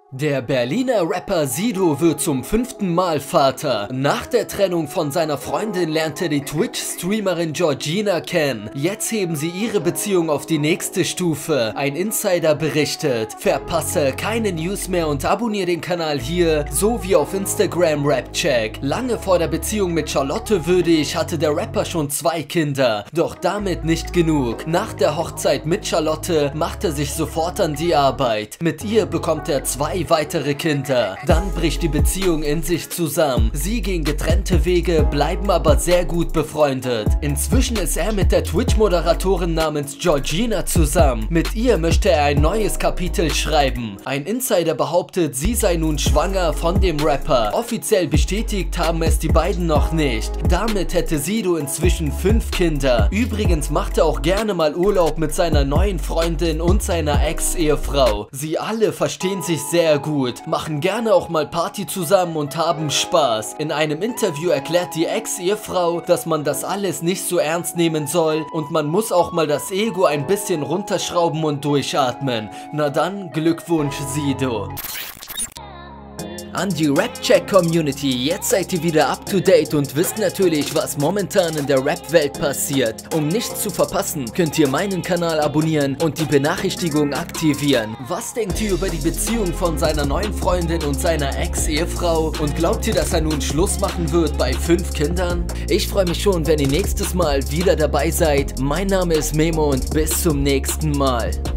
Der Berliner Rapper Sido wird zum 5. Mal Vater. Nach der Trennung von seiner Freundin lernt er die Twitch-Streamerin Georgina kennen. Jetzt heben sie ihre Beziehung auf die nächste Stufe. Ein Insider berichtet. Verpasse keine News mehr und abonniere den Kanal hier, sowie auf Instagram Rapcheck. Lange vor der Beziehung mit Charlotte Würdig hatte der Rapper schon 2 Kinder. Doch damit nicht genug. Nach der Hochzeit mit Charlotte macht er sich sofort an die Arbeit. Mit ihr bekommt er 2 weitere Kinder. Dann bricht die Beziehung in sich zusammen. Sie gehen getrennte Wege, bleiben aber sehr gut befreundet. Inzwischen ist er mit der Twitch-Moderatorin namens Georgina zusammen. Mit ihr möchte er ein neues Kapitel schreiben. Ein Insider behauptet, sie sei nun schwanger von dem Rapper. Offiziell bestätigt haben es die beiden noch nicht. Damit hätte Sido inzwischen 5 Kinder. Übrigens macht er auch gerne mal Urlaub mit seiner neuen Freundin und seiner Ex-Ehefrau. Sie alle verstehen sich sehr gut, machen gerne auch mal Party zusammen und haben Spaß. In einem Interview erklärt die Ex-Ehefrau, dass man das alles nicht so ernst nehmen soll und man muss auch mal das Ego ein bisschen runterschrauben und durchatmen. Na dann, Glückwunsch Sido. An die Rapcheck-Community, jetzt seid ihr wieder up to date und wisst natürlich, was momentan in der Rap-Welt passiert. Um nichts zu verpassen, könnt ihr meinen Kanal abonnieren und die Benachrichtigung aktivieren. Was denkt ihr über die Beziehung von seiner neuen Freundin und seiner Ex-Ehefrau? Und glaubt ihr, dass er nun Schluss machen wird bei 5 Kindern? Ich freue mich schon, wenn ihr nächstes Mal wieder dabei seid. Mein Name ist Memo und bis zum nächsten Mal.